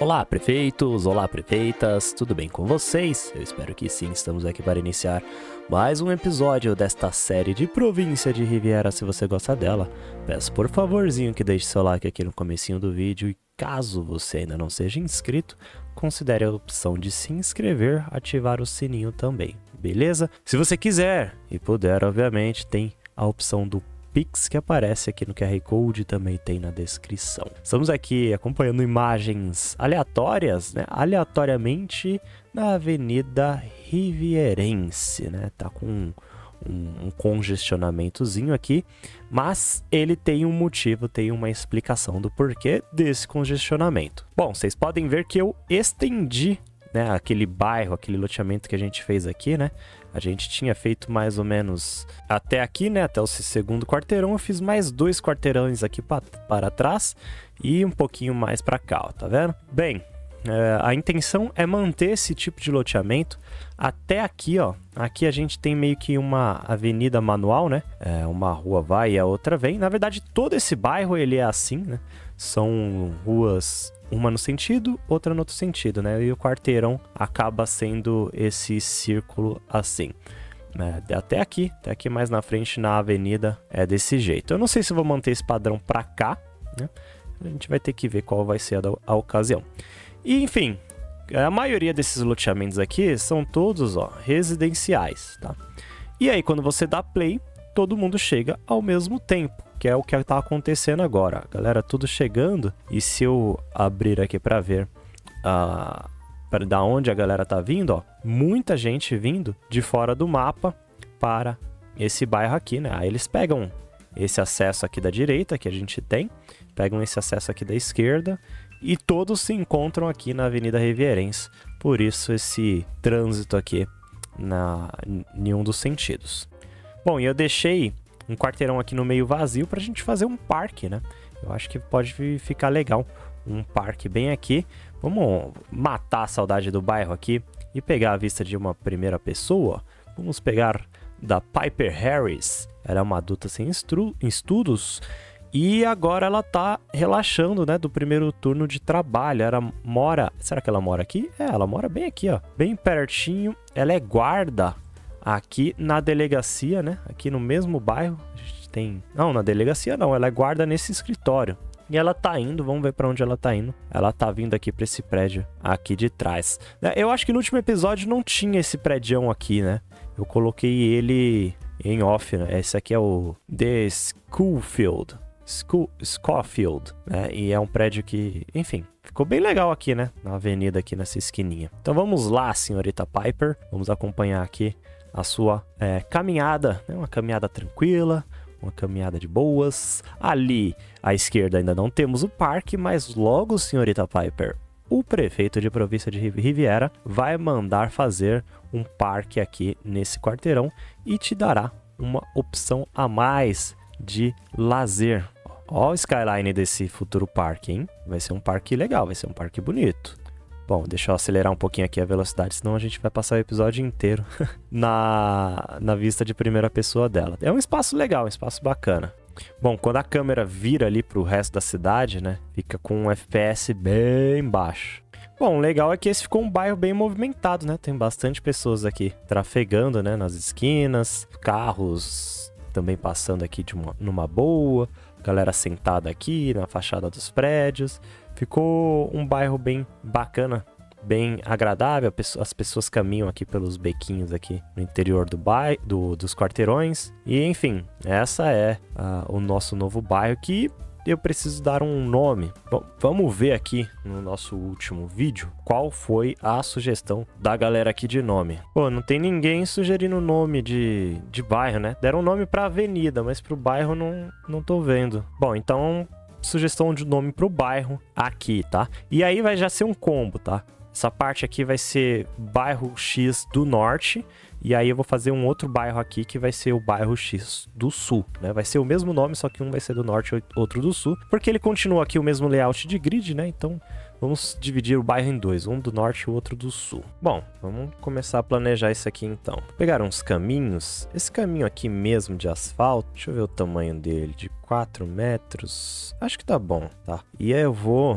Olá, prefeitos, olá, prefeitas, tudo bem com vocês? Eu espero que sim, estamos aqui para iniciar mais um episódio desta série de Província de Riviera. Se você gosta dela, peço por favorzinho que deixe seu like aqui no comecinho do vídeo e caso você ainda não seja inscrito, considere a opção de se inscrever, ativar o sininho também, beleza? Se você quiser e puder, obviamente, tem a opção do Pix que aparece aqui no QR Code, também tem na descrição. Estamos aqui acompanhando imagens aleatórias, né? Aleatoriamente na Avenida Rivierense, né? Tá com um congestionamentozinho aqui, mas ele tem um motivo, tem uma explicação do porquê desse congestionamento. Bom, vocês podem ver que eu estendi, né, aquele bairro, aquele loteamento que a gente fez aqui, né? A gente tinha feito mais ou menos até aqui, né? Até o segundo quarteirão. Eu fiz mais 2 quarteirões aqui para trás e um pouquinho mais para cá, ó, tá vendo? Bem, a intenção é manter esse tipo de loteamento até aqui, ó. Aqui a gente tem meio que uma avenida manual, né? Uma rua vai e a outra vem. Na verdade, todo esse bairro ele é assim, né? São ruas, uma no sentido, outra no outro sentido, né? E o quarteirão acaba sendo esse círculo assim. Até aqui mais na frente na avenida é desse jeito. Eu não sei se vou manter esse padrão pra cá, né? A gente vai ter que ver qual vai ser a ocasião. E enfim, a maioria desses loteamentos aqui são todos, ó, residenciais, tá? E aí quando você dá play, todo mundo chega ao mesmo tempo, que é o que está acontecendo agora. Galera, tudo chegando. E se eu abrir aqui para ver da onde a galera tá vindo, ó, muita gente vindo de fora do mapa para esse bairro aqui, né? Aí eles pegam esse acesso aqui da direita que a gente tem, pegam esse acesso aqui da esquerda e todos se encontram aqui na Avenida Rivierense. Por isso esse trânsito aqui em um dos sentidos. Bom, e eu deixei um quarteirão aqui no meio vazio pra gente fazer um parque, né? Eu acho que pode ficar legal. Um parque bem aqui. Vamos matar a saudade do bairro aqui e pegar a vista de uma primeira pessoa. Vamos pegar da Piper Harris. Ela é uma adulta sem estudos e agora ela tá relaxando, né? Do primeiro turno de trabalho. Ela mora... Será que ela mora aqui? Ela mora bem aqui, ó. Bem pertinho. Ela é guarda aqui na delegacia, né? Aqui no mesmo bairro. A gente tem... Não, na delegacia não. Ela é guarda nesse escritório. E ela tá indo, vamos ver pra onde ela tá indo. Ela tá vindo aqui pra esse prédio aqui de trás. Eu acho que no último episódio não tinha esse prédião aqui, né? Eu coloquei ele em off, né? Esse aqui é o The Schofield, né? E é um prédio que, enfim, ficou bem legal aqui, né? Na avenida aqui nessa esquininha. Então vamos lá, senhorita Piper. Vamos acompanhar aqui a sua caminhada, né? Uma caminhada tranquila, uma caminhada de boas. Ali à esquerda ainda não temos o parque, mas logo, senhorita Piper, o prefeito de Província de Riviera vai mandar fazer um parque aqui nesse quarteirão e te dará uma opção a mais de lazer. Ó o skyline desse futuro parque, hein? Vai ser um parque legal, vai ser um parque bonito. Bom, deixa eu acelerar um pouquinho aqui a velocidade, senão a gente vai passar o episódio inteiro na vista de primeira pessoa dela. É um espaço legal, um espaço bacana. Bom, quando a câmera vira ali pro resto da cidade, né, fica com um FPS bem baixo. Bom, o legal é que esse ficou um bairro bem movimentado, né? Tem bastante pessoas aqui trafegando, né, nas esquinas, carros também passando aqui numa boa, galera sentada aqui na fachada dos prédios. Ficou um bairro bem bacana, bem agradável. As pessoas caminham aqui pelos bequinhos aqui no interior dos quarteirões. E enfim, essa é o nosso novo bairro que eu preciso dar um nome. Bom, vamos ver aqui no nosso último vídeo qual foi a sugestão da galera aqui de nome. Pô, não tem ninguém sugerindo nome de bairro, né? Deram um nome pra avenida, mas pro bairro não tô vendo. Bom, então sugestão de nome pro bairro aqui, tá? E aí vai já ser um combo, tá? Essa parte aqui vai ser bairro X do norte. E aí eu vou fazer um outro bairro aqui que vai ser o bairro X do sul, né? Vai ser o mesmo nome, só que um vai ser do norte e outro do sul. Porque ele continua aqui o mesmo layout de grid, né? Então vamos dividir o bairro em dois, um do norte e o outro do sul. Bom, vamos começar a planejar isso aqui então. Vou pegar uns caminhos. Esse caminho aqui mesmo de asfalto, deixa eu ver o tamanho dele, de 4 metros. Acho que tá bom, tá? E aí eu vou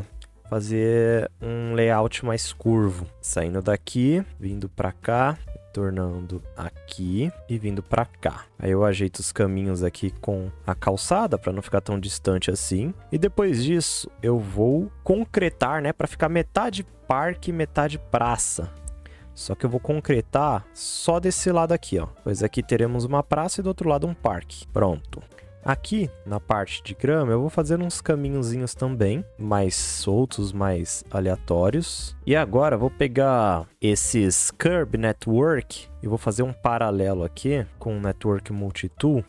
fazer um layout mais curvo. Saindo daqui, vindo pra cá, tornando aqui e vindo pra cá. Aí eu ajeito os caminhos aqui com a calçada para não ficar tão distante assim. E depois disso, eu vou concretar, né, para ficar metade parque, metade praça. Só que eu vou concretar só desse lado aqui, ó. Pois aqui teremos uma praça e do outro lado um parque. Pronto. Aqui, na parte de grama, eu vou fazer uns caminhozinhos também, mais soltos, mais aleatórios. E agora eu vou pegar esses Curb Network e vou fazer um paralelo aqui com o Network Multitool,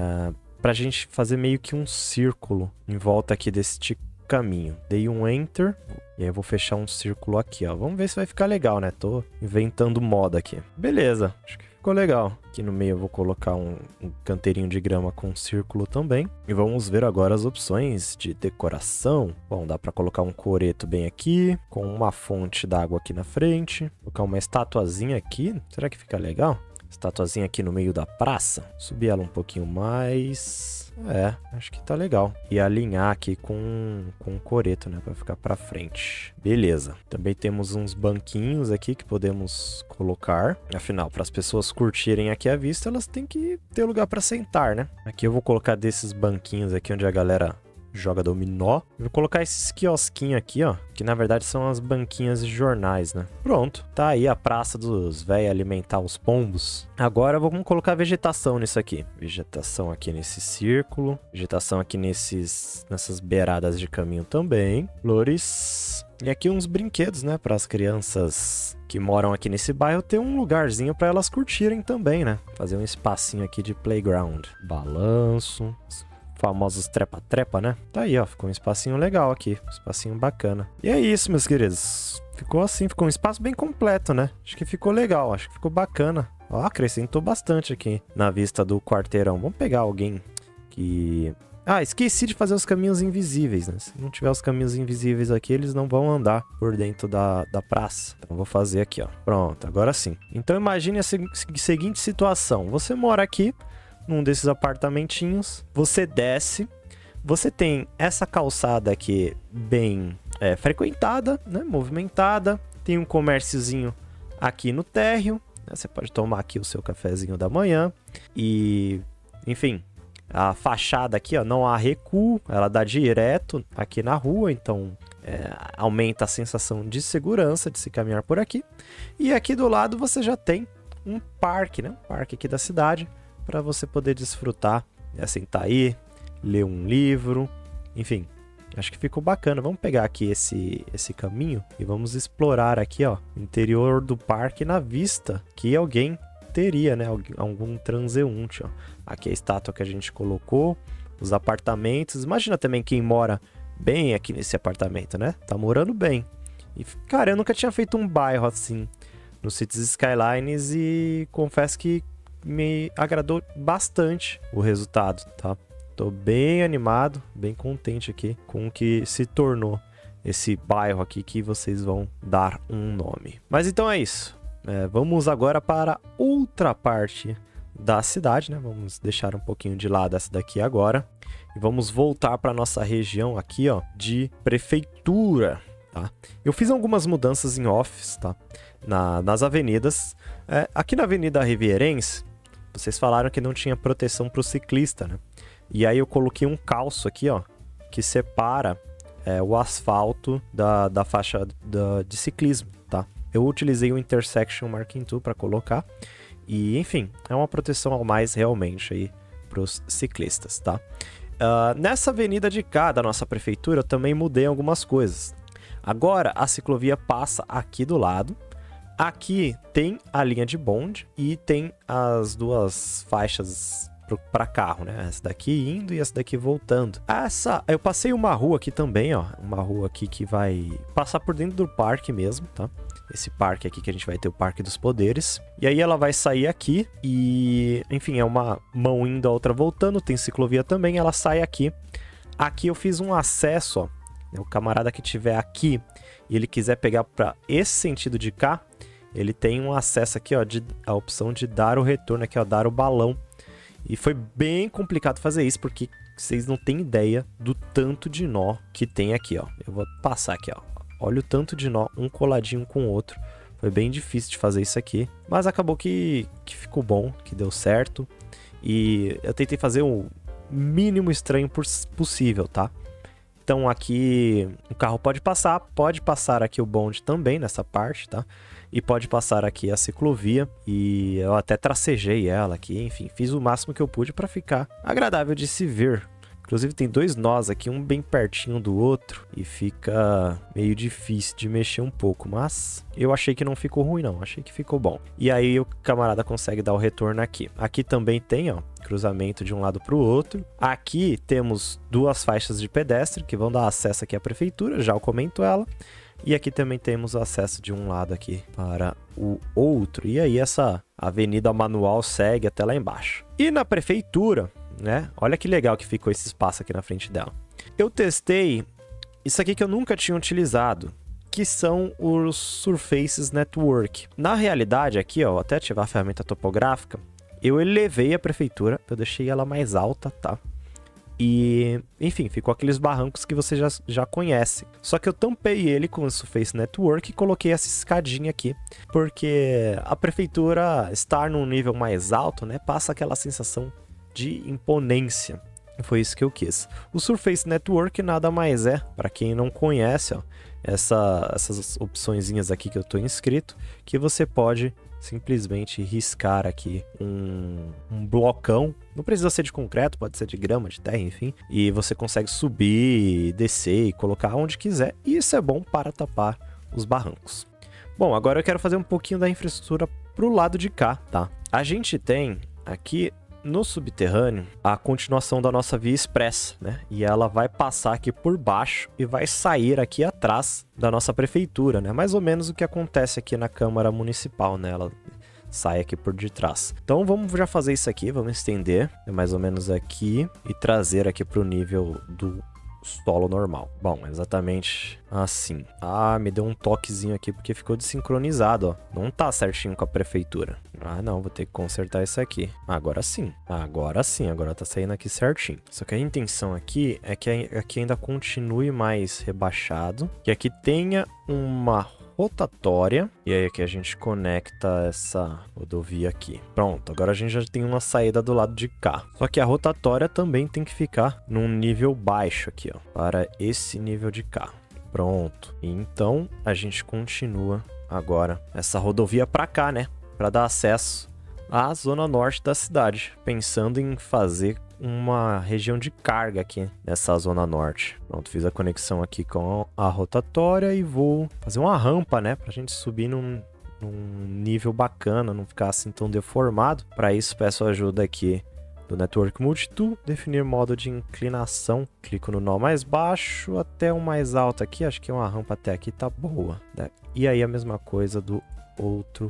pra gente fazer meio que um círculo em volta aqui deste caminho. Dei um Enter e aí eu vou fechar um círculo aqui, ó. Vamos ver se vai ficar legal, né? Tô inventando moda aqui. Beleza, acho que ficou legal. Aqui no meio eu vou colocar um canteirinho de grama com um círculo também. E vamos ver agora as opções de decoração. Bom, dá para colocar um coreto bem aqui, com uma fonte d'água aqui na frente. Colocar uma estatuazinha aqui. Será que fica legal? Estatuazinha aqui no meio da praça. Subir ela um pouquinho mais. Acho que tá legal. E alinhar aqui com o coreto, né? Pra ficar pra frente. Beleza. Também temos uns banquinhos aqui que podemos colocar. Afinal, para as pessoas curtirem aqui a vista, elas têm que ter lugar pra sentar, né? Aqui eu vou colocar desses banquinhos aqui onde a galera joga dominó. Eu vou colocar esses quiosquinhos aqui, ó, que na verdade são as banquinhas de jornais, né? Pronto, tá aí a praça dos véi alimentar os pombos. Agora vamos colocar vegetação nisso aqui. Vegetação aqui nesse círculo, vegetação aqui nessas beiradas de caminho também. Flores. E aqui uns brinquedos, né, para as crianças que moram aqui nesse bairro ter um lugarzinho para elas curtirem também, né? Fazer um espacinho aqui de playground. Balanço. Famosos trepa-trepa, né? Tá aí, ó. Ficou um espacinho legal aqui. Um espacinho bacana. E é isso, meus queridos. Ficou assim, ficou um espaço bem completo, né? Acho que ficou legal, acho que ficou bacana. Ó, acrescentou bastante aqui na vista do quarteirão. Vamos pegar alguém que... Ah, esqueci de fazer os caminhos invisíveis, né? Se não tiver os caminhos invisíveis aqui, eles não vão andar por dentro da praça. Então, vou fazer aqui, ó. Pronto, agora sim. Então, imagine a seguinte situação. Você mora aqui num desses apartamentinhos, você desce, você tem essa calçada aqui bem frequentada, né, movimentada, tem um comérciozinho aqui no térreo, né, você pode tomar aqui o seu cafezinho da manhã e, enfim, a fachada aqui, ó, não há recuo, ela dá direto aqui na rua, então aumenta a sensação de segurança de se caminhar por aqui. E aqui do lado você já tem um parque, né, um parque aqui da cidade, para você poder desfrutar, sentar aí, ler um livro, enfim, acho que ficou bacana. Vamos pegar aqui esse caminho e vamos explorar aqui, ó, o interior do parque na vista que alguém teria, né, algum transeunte, ó. Aqui a estátua que a gente colocou, os apartamentos, imagina também quem mora bem aqui nesse apartamento, né, tá morando bem. E, cara, eu nunca tinha feito um bairro assim no Cities Skylines e confesso que me agradou bastante o resultado, tá? Tô bem animado, bem contente aqui com o que se tornou esse bairro aqui que vocês vão dar um nome. Mas então é isso. Vamos agora para outra parte da cidade, né? Vamos deixar um pouquinho de lado essa daqui agora e vamos voltar para nossa região aqui, ó, de prefeitura, tá? Eu fiz algumas mudanças em office, tá? Nas avenidas. Aqui na Avenida Rivierense, vocês falaram que não tinha proteção para o ciclista, né? E aí eu coloquei um calço aqui, ó, que separa o asfalto da faixa de ciclismo, tá? Eu utilizei o Intersection Marking Tool para colocar. E, enfim, é uma proteção a mais realmente aí para os ciclistas, tá? Nessa avenida de cá da nossa prefeitura, eu também mudei algumas coisas. Agora, a ciclovia passa aqui do lado. Aqui tem a linha de bonde e tem as duas faixas para carro, né? Essa daqui indo e essa daqui voltando. Eu passei uma rua aqui também, ó. Uma rua aqui que vai passar por dentro do parque mesmo, tá? Esse parque aqui que a gente vai ter o Parque dos Poderes. E aí ela vai sair aqui e, enfim, é uma mão indo, a outra voltando. Tem ciclovia também, ela sai aqui. Aqui eu fiz um acesso, ó. O camarada que tiver aqui e ele quiser pegar para esse sentido de cá, ele tem um acesso aqui, ó, a opção de dar o retorno aqui, ó, dar o balão. E foi bem complicado fazer isso, porque vocês não têm ideia do tanto de nó que tem aqui, ó. Eu vou passar aqui, ó. Olha o tanto de nó, um coladinho com o outro. Foi bem difícil de fazer isso aqui, mas acabou que ficou bom, que deu certo. E eu tentei fazer o mínimo estranho possível, tá? Então aqui o carro pode passar aqui o bonde também nessa parte, tá? E pode passar aqui a ciclovia, e eu até tracejei ela aqui, enfim, fiz o máximo que eu pude para ficar agradável de se ver. Inclusive tem dois nós aqui, um bem pertinho do outro, e fica meio difícil de mexer um pouco, mas eu achei que não ficou ruim não, achei que ficou bom. E aí o camarada consegue dar o retorno aqui. Aqui também tem, ó, cruzamento de um lado para o outro. Aqui temos duas faixas de pedestre que vão dar acesso aqui à prefeitura, já eu comento ela. E aqui também temos o acesso de um lado aqui para o outro. E aí essa avenida manual segue até lá embaixo. E na prefeitura, né? Olha que legal que ficou esse espaço aqui na frente dela. Eu testei isso aqui que eu nunca tinha utilizado, que são os Surfaces Network. Na realidade aqui, ó, vou até ativar a ferramenta topográfica, eu elevei a prefeitura, eu deixei ela mais alta, tá? E, enfim, ficou aqueles barrancos que você já conhece. Só que eu tampei ele com o Surface Network e coloquei essa escadinha aqui, porque a prefeitura estar num nível mais alto, né, passa aquela sensação de imponência. Foi isso que eu quis. O Surface Network nada mais é, para quem não conhece, ó, essas opçõezinhas aqui que eu estou inscrito, que você pode simplesmente riscar aqui um blocão. Não precisa ser de concreto, pode ser de grama, de terra, enfim. E você consegue subir, descer e colocar onde quiser. E isso é bom para tapar os barrancos. Bom, agora eu quero fazer um pouquinho da infraestrutura pro lado de cá, tá? A gente tem aqui no subterrâneo a continuação da nossa via expressa, né? E ela vai passar aqui por baixo e vai sair aqui atrás da nossa prefeitura, né? Mais ou menos o que acontece aqui na Câmara Municipal, né? Ela sai aqui por detrás. Então vamos já fazer isso aqui, vamos estender mais ou menos aqui e trazer aqui para o nível do solo normal. Bom, exatamente assim. Ah, me deu um toquezinho aqui porque ficou desincronizado, ó. Não tá certinho com a prefeitura. Ah, não, vou ter que consertar isso aqui. Agora sim. Agora sim, agora tá saindo aqui certinho. Só que a intenção aqui é que aqui ainda continue mais rebaixado, que aqui tenha uma rotatória, e aí aqui a gente conecta essa rodovia aqui. Pronto, agora a gente já tem uma saída do lado de cá. Só que a rotatória também tem que ficar num nível baixo aqui, ó, para esse nível de cá. Pronto. Então a gente continua agora essa rodovia para cá, né, para dar acesso à zona norte da cidade, pensando em fazer uma região de carga aqui nessa zona norte. Pronto, fiz a conexão aqui com a rotatória e vou fazer uma rampa, né, pra gente subir num nível bacana, não ficar assim tão deformado. Para isso peço ajuda aqui do Network Multitool, definir modo de inclinação, clico no nó mais baixo até o mais alto aqui, acho que uma rampa até aqui tá boa, né? E aí a mesma coisa do outro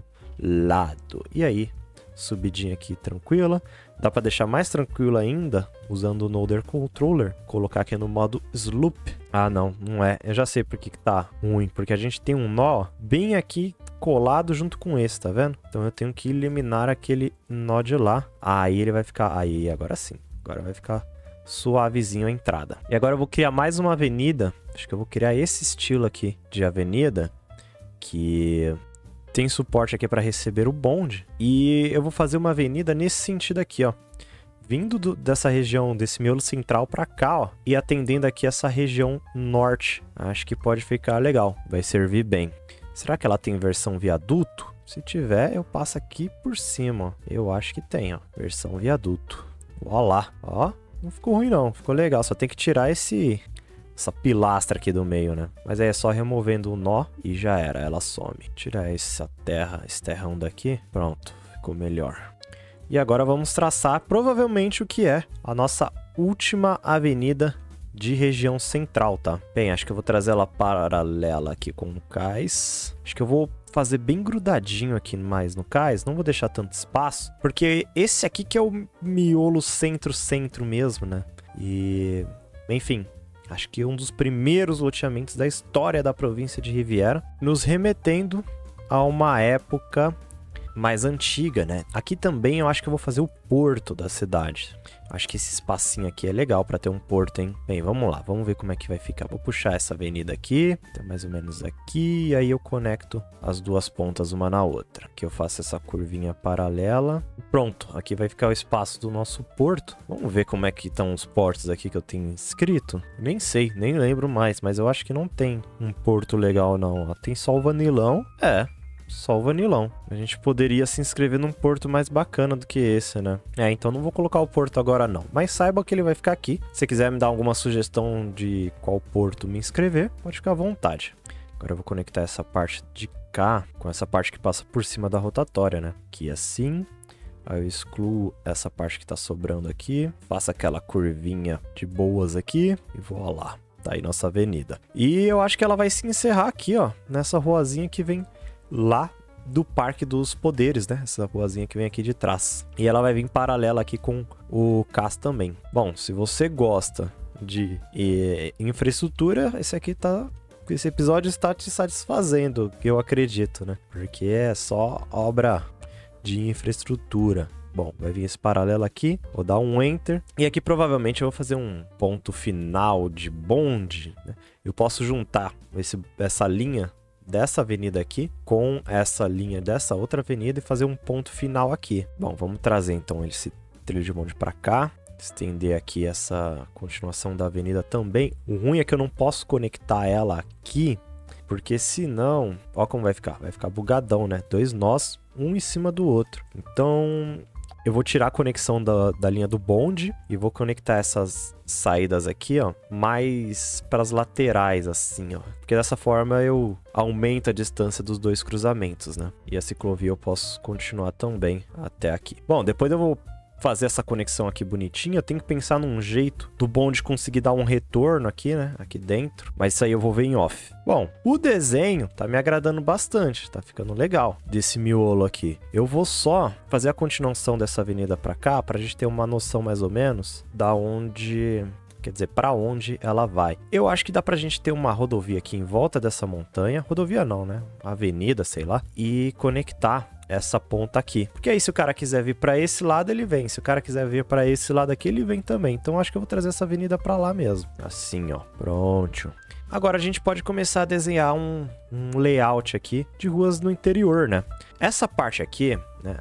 lado. E aí subidinha aqui tranquila. Dá para deixar mais tranquilo ainda usando o Noder Controller, colocar aqui no modo Sloop. Ah, não é. Eu já sei por que tá ruim, porque a gente tem um nó bem aqui colado junto com esse, tá vendo? Então eu tenho que eliminar aquele nó de lá. Aí ele vai ficar... Aí, agora sim. Agora vai ficar suavezinho a entrada. E agora eu vou criar mais uma avenida. Acho que eu vou criar esse estilo aqui de avenida, que tem suporte aqui para receber o bonde. E eu vou fazer uma avenida nesse sentido aqui, ó. Vindo dessa região, desse miolo central para cá, ó. E atendendo aqui essa região norte. Acho que pode ficar legal. Vai servir bem. Será que ela tem versão viaduto? Se tiver, eu passo aqui por cima, ó. Eu acho que tem, ó. Versão viaduto. Ó lá, ó. Não ficou ruim não, ficou legal. Só tem que tirar essa pilastra aqui do meio, né? Mas aí é só removendo o nó e já era, ela some. Tirar esse terrão daqui. Pronto, ficou melhor. E agora vamos traçar provavelmente o que é a nossa última avenida de região central, tá? Bem, acho que eu vou trazer ela paralela aqui com o cais. Acho que eu vou fazer bem grudadinho aqui mais no cais. Não vou deixar tanto espaço, porque esse aqui que é o miolo centro-centro mesmo, né? E, enfim, acho que um dos primeiros loteamentos da história da província de Riviera, nos remetendo a uma época mais antiga, né? Aqui também eu acho que eu vou fazer o porto da cidade. Acho que esse espacinho aqui é legal pra ter um porto, hein? Bem, vamos lá, vamos ver como é que vai ficar. Vou puxar essa avenida aqui, até mais ou menos aqui, e aí eu conecto as duas pontas uma na outra. Aqui eu faço essa curvinha paralela. Pronto, aqui vai ficar o espaço do nosso porto. Vamos ver como é que estão os portos aqui que eu tenho escrito. Nem sei, nem lembro mais, mas eu acho que não tem um porto legal não. Ó, tem só o Vanilão. Só o Vanilão. A gente poderia se inscrever num porto mais bacana do que esse, né? Então não vou colocar o porto agora não. Mas saiba que ele vai ficar aqui. Se quiser me dar alguma sugestão de qual porto me inscrever, pode ficar à vontade. Agora eu vou conectar essa parte de cá com essa parte que passa por cima da rotatória, né? Aqui assim. Aí eu excluo essa parte que tá sobrando aqui. Faço aquela curvinha de boas aqui e vou lá. Tá aí nossa avenida. E eu acho que ela vai se encerrar aqui, ó. Nessa ruazinha que vem lá do Parque dos Poderes, né? Essa ruazinha que vem aqui de trás. E ela vai vir paralela aqui com o CAS também. Bom, se você gosta de infraestrutura, esse episódio está te satisfazendo, eu acredito, né? Porque é só obra de infraestrutura. Bom, vai vir esse paralelo aqui, vou dar um Enter. E aqui provavelmente eu vou fazer um ponto final de bonde, né? Eu posso juntar essa linha dessa avenida aqui com essa linha dessa outra avenida e fazer um ponto final aqui. Bom, vamos trazer então esse trilho de bonde para cá, estender aqui essa continuação da avenida também. O ruim é que eu não posso conectar ela aqui, porque senão, ó como vai ficar bugadão, né? Dois nós, um em cima do outro. Então eu vou tirar a conexão da linha do bonde e vou conectar essas saídas aqui, ó, mais para as laterais, assim, ó. Porque dessa forma eu aumento a distância dos dois cruzamentos, né? E a ciclovia eu posso continuar também até aqui. Bom, depois eu vou fazer essa conexão aqui bonitinha, eu tenho que pensar num jeito do bonde conseguir dar um retorno aqui, né? Aqui dentro. Mas isso aí eu vou ver em off. Bom, o desenho tá me agradando bastante, tá ficando legal desse miolo aqui. Eu vou só fazer a continuação dessa avenida pra cá, pra gente ter uma noção mais ou menos da onde... Quer dizer, pra onde ela vai. Eu acho que dá pra gente ter uma rodovia aqui em volta dessa montanha. Rodovia não, né? Avenida, sei lá. E conectar essa ponta aqui. Porque aí se o cara quiser vir pra esse lado, ele vem. Se o cara quiser vir pra esse lado aqui, ele vem também. Então acho que eu vou trazer essa avenida pra lá mesmo. Assim, ó. Pronto. Agora a gente pode começar a desenhar um layout aqui de ruas no interior, né? Essa parte aqui, né?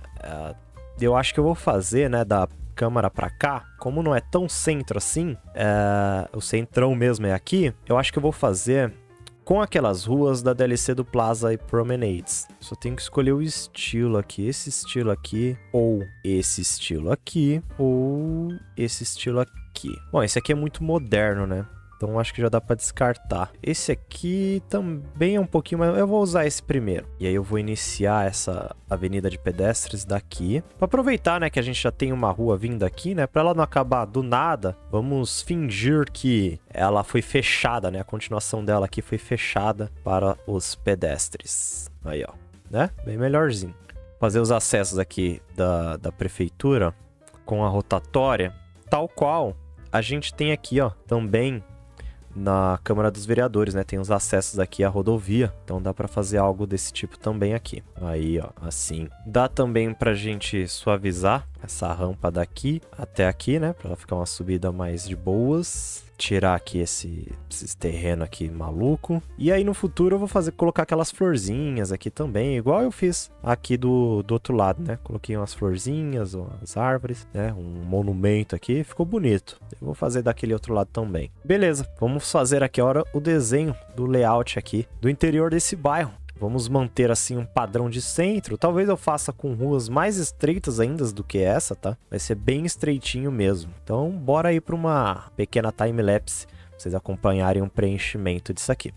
Eu acho que eu vou fazer, né? Da câmara pra cá, como não é tão centro assim, o centrão mesmo é aqui, eu acho que eu vou fazer com aquelas ruas da DLC do Plaza e Promenades. Só tenho que escolher o estilo aqui, esse estilo aqui, ou esse estilo aqui, ou esse estilo aqui. Bom, esse aqui é muito moderno, né? Então acho que já dá pra descartar. Esse aqui também é um pouquinho mais... Eu vou usar esse primeiro. E aí eu vou iniciar essa avenida de pedestres daqui. Pra aproveitar, né, que a gente já tem uma rua vindo aqui, né? Pra ela não acabar do nada, vamos fingir que ela foi fechada, né? A continuação dela aqui foi fechada para os pedestres. Aí, ó. Né? Bem melhorzinho. Fazer os acessos aqui da prefeitura com a rotatória, tal qual a gente tem aqui, ó, também na Câmara dos Vereadores, né? Tem os acessos aqui à rodovia, então dá pra fazer algo desse tipo também aqui. Aí, ó, assim. Dá também pra gente suavizar essa rampa daqui até aqui, né? Pra ela ficar uma subida mais de boas. Tirar aqui esses terrenos aqui maluco. E aí no futuro eu vou colocar aquelas florzinhas aqui também, igual eu fiz aqui do outro lado, né? Coloquei umas florzinhas, umas árvores, né? Um monumento aqui, ficou bonito. Eu vou fazer daquele outro lado também. Beleza, vamos fazer aqui agora o desenho do layout aqui do interior desse bairro. Vamos manter assim um padrão de centro. Talvez eu faça com ruas mais estreitas ainda do que essa, tá? Vai ser bem estreitinho mesmo. Então, bora aí para uma pequena time-lapse pra vocês acompanharem um preenchimento disso aqui.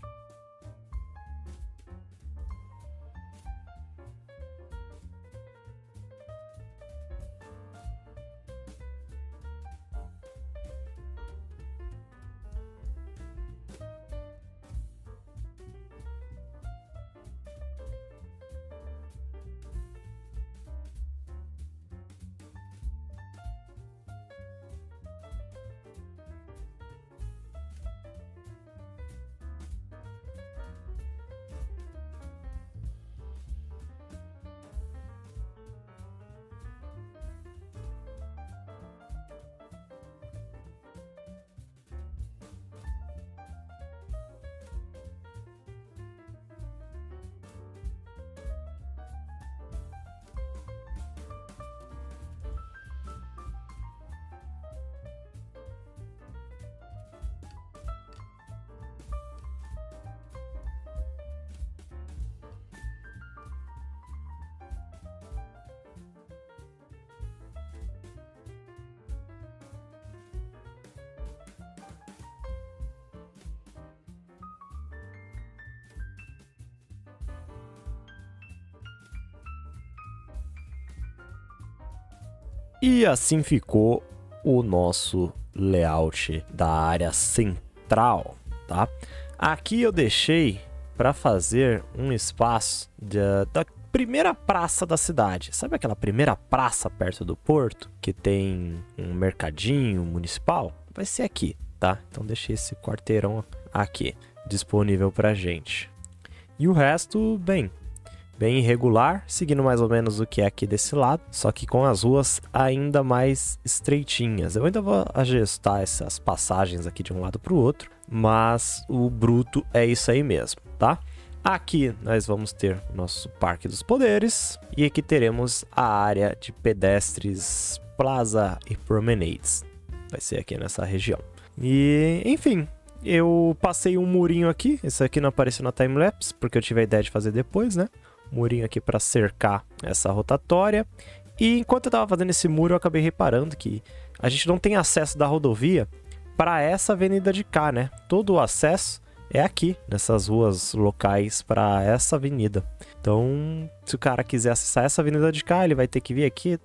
E assim ficou o nosso layout da área central, tá? Aqui eu deixei para fazer um espaço da primeira praça da cidade. Sabe aquela primeira praça perto do porto, que tem um mercadinho municipal? Vai ser aqui, tá? Então deixei esse quarteirão aqui, disponível pra gente. E o resto, bem irregular, seguindo mais ou menos o que é aqui desse lado, só que com as ruas ainda mais estreitinhas. Eu ainda vou ajustar essas passagens aqui de um lado para o outro, mas o bruto é isso aí mesmo, tá? Aqui nós vamos ter nosso Parque dos Poderes e aqui teremos a área de pedestres, plaza e promenades. Vai ser aqui nessa região. E, enfim, eu passei um murinho aqui. Esse aqui não apareceu na timelapse, porque eu tive a ideia de fazer depois, né? Murinho aqui para cercar essa rotatória. E enquanto eu estava fazendo esse muro, eu acabei reparando que a gente não tem acesso da rodovia para essa avenida de cá, né? Todo o acesso é aqui, nessas ruas locais para essa avenida. Então, se o cara quiser acessar essa avenida de cá, ele vai ter que vir aqui,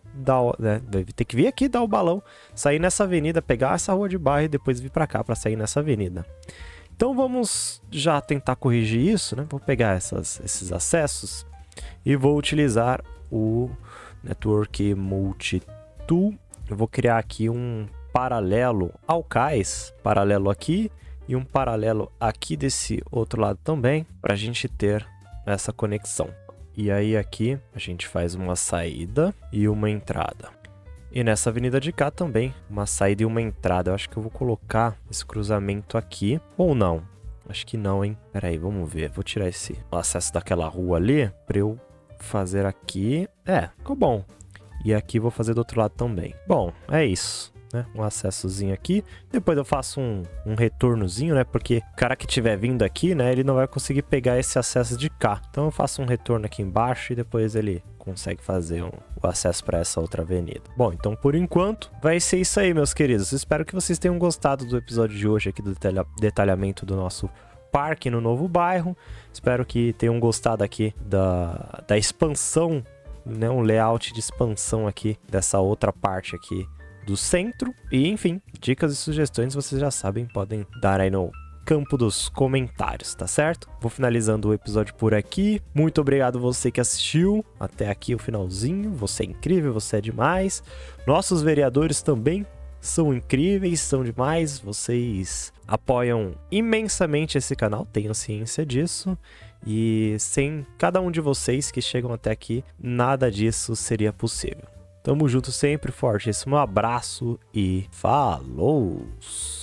dar o balão, sair nessa avenida, pegar essa rua de bairro e depois vir para cá para sair nessa avenida. Então, vamos já tentar corrigir isso, né? Vou pegar esses acessos e vou utilizar o Network Multi-Tool. Eu vou criar aqui um paralelo ao cais, paralelo aqui, e um paralelo aqui desse outro lado também, para a gente ter essa conexão. E aí aqui a gente faz uma saída e uma entrada. E nessa avenida de cá também, uma saída e uma entrada. Eu acho que eu vou colocar esse cruzamento aqui, ou não. Acho que não, hein? Pera aí, vamos ver. Vou tirar o acesso daquela rua ali, para eu fazer aqui. Ficou bom. E aqui vou fazer do outro lado também. Bom, é isso. Né? Um acessozinho aqui, depois eu faço um retornozinho, né? Porque o cara que estiver vindo aqui, né? Ele não vai conseguir pegar esse acesso de cá. Então eu faço um retorno aqui embaixo e depois ele consegue fazer o acesso para essa outra avenida. Bom, então por enquanto vai ser isso aí, meus queridos. Espero que vocês tenham gostado do episódio de hoje aqui do detalhamento do nosso parque no novo bairro. Espero que tenham gostado aqui da expansão, né? Um layout de expansão aqui dessa outra parte aqui do centro. E enfim, dicas e sugestões vocês já sabem, podem dar aí no campo dos comentários, tá certo? Vou finalizando o episódio por aqui. Muito obrigado você que assistiu até aqui o finalzinho. Você é incrível, você é demais. Nossos vereadores também são incríveis, são demais. Vocês apoiam imensamente esse canal, tenham ciência disso. E sem cada um de vocês que chegam até aqui, nada disso seria possível. Tamo junto sempre, fortíssimo abraço e falou!